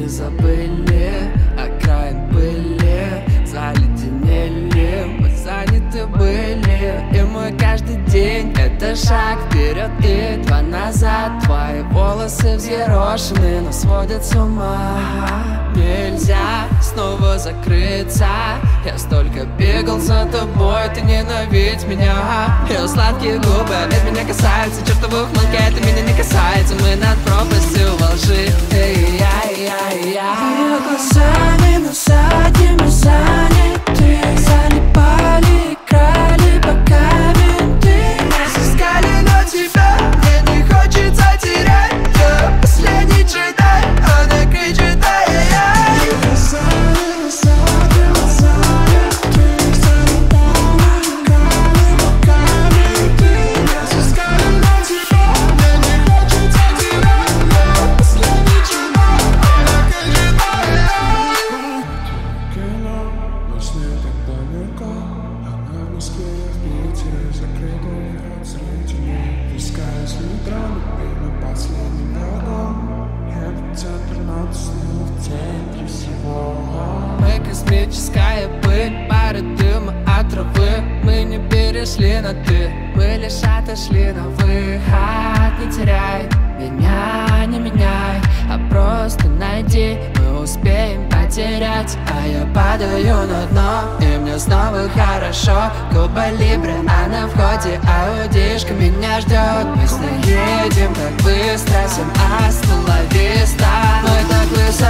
не забыли окраин пыли, заледенели, мы заняты были. И мой каждый день — это шаг вперед и два назад. Твои волосы взъерошены, но сводят с ума. Нельзя снова закрыться. Я столько бегал за тобой, ты ненавидь меня. Ее сладкие губы опять меня касаются. Чертовы ухмылки, это меня не касается. Мы над пропастью во лжи. Ее глазами, но задними заняты. Залипали, играли боками. Ты нас искали, но тебя мне не хочется терять. Я последний джедай, она кричит ай-яй-яй. Ее глазами, но задними заняты. Залипали, играли боками. Ты нас искали, но тебя мне не хочется терять. Я последний джедай, она кричит ай-яй-яй. Кино, но с ней так далеко. Она в Москве, в Питере, закрытый рот зрителей. Пускай с утра любимый последним врагом. Этот центр надо снова в центре всего. Мы космическая пыль, пары дыма от травы. Мы не перешли на ты, мы лишь отошли на выход. Не теряй меня, не меняй, а просто найди. Мы успеем потерять, а я падаю на дно, и мне снова хорошо. Куба Либре, а на входе аудишка меня ждет. Мы едем так быстро, всем остановиста. Мы так высоко.